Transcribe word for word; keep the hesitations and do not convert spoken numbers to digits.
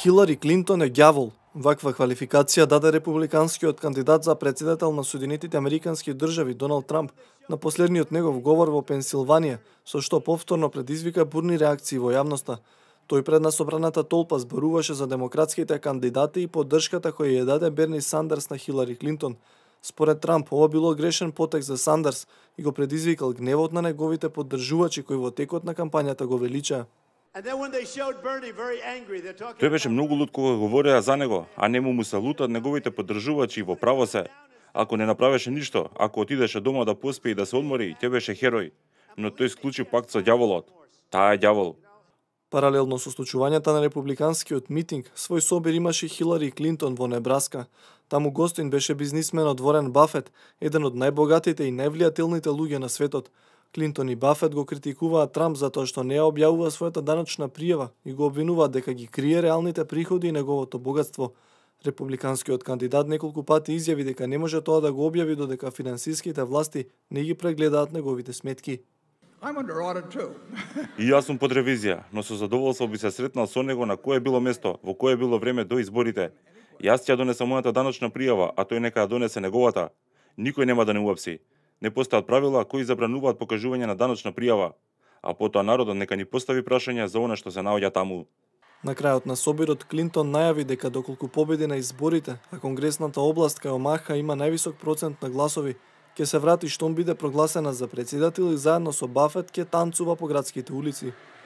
Хилари Клинтон е ѓавол. Ваква квалификација даде републиканскиот кандидат за председател на Соединетите Американски држави Доналд Трамп на последниот негов говор во Пенсилванија, со што повторно предизвика бурни реакции во јавноста. Тој пред насобраната толпа зборуваше за демократските кандидати и поддршката која ја даде Берни Сандерс на Хилари Клинтон. Според Трамп, ова било грешен потек за Сандерс и го предизвикал гневот на неговите поддржувачи кои во текот на кампањата го величаа. Тој беше многу лут кога говореа за него, а не му му се лутат неговите поддржувачи. Во право се. Ако не направеше ништо, ако отидеше дома да поспи и да се одмори, тој беше херој. Но тој склучи пакт со ѓаволот. Таа е ѓавол. Паралелно со случувањата на републиканскиот митинг, свој собир имаше Хилари Клинтон во Небраска. Таму гостин беше бизнисменот Ворен Бафет, еден од најбогатите и највлијателните луѓе на светот. Клинтон и Бафет го критикуваат Трамп затоа што не ја објавува својата даночна пријава и го обвинуваат дека ги крие реалните приходи и неговото богатство. Републиканскиот кандидат неколку пати изјави дека не може тоа да го објави додека финансиските власти не ги прегледаат неговите сметки. И јас сум под ревизија, но со задоволство би се сретнал со него на кое било место, во кое било време до изборите. Јас ќе донесам мојата даночна пријава, а тој нека ја донесе неговата. Никој нема да не уапси. Не постојат правила кои забрануваат покажување на даночна пријава, а потоа народот нека ни постави прашања за она што се наоѓа таму. На крајот на собирот Клинтон најави дека доколку победи на изборите, а конгресната област кај Омаха има највисок процент на гласови, ќе се врати штом биде прогласена за претседател и заедно со Бафет ќе танцува по градските улици.